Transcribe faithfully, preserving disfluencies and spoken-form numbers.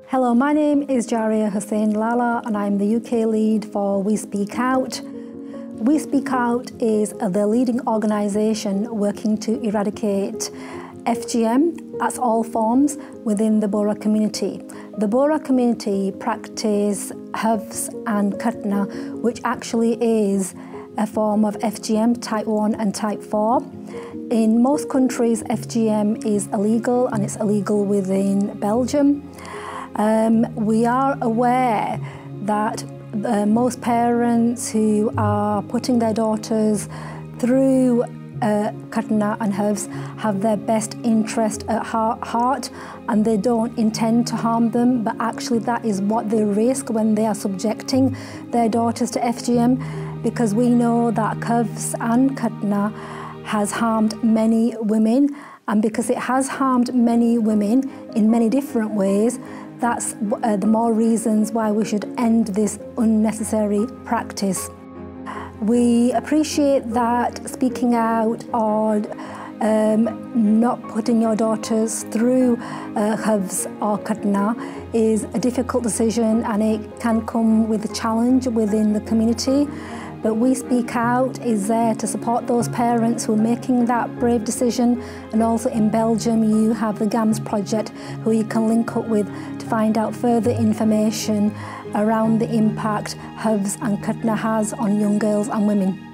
Hello, my name is Jaria Hussain-Lala and I'm the U K lead for We Speak Out. We Speak Out is the leading organisation working to eradicate F G M, that's all forms, within the Bohra community. The Bohra community practice Khafz and Khatna, which actually is a form of F G M, type one and type four. In most countries, F G M is illegal and it's illegal within Belgium. Um, we are aware that uh, most parents who are putting their daughters through uh, Khatna and Khafz have their best interest at heart and they don't intend to harm them, but actually that is what they risk when they are subjecting their daughters to F G M, because we know that Khafz and Khatna has harmed many women, and because it has harmed many women in many different ways, that's uh, the more reasons why we should end this unnecessary practice. We appreciate that speaking out or um, not putting your daughters through uh, Khafz or Khatna is a difficult decision and it can come with a challenge within the community. But We Speak Out is there to support those parents who are making that brave decision, and also in Belgium you have the GAMS project who you can link up with to find out further information around the impact Khafz and Khatna has on young girls and women.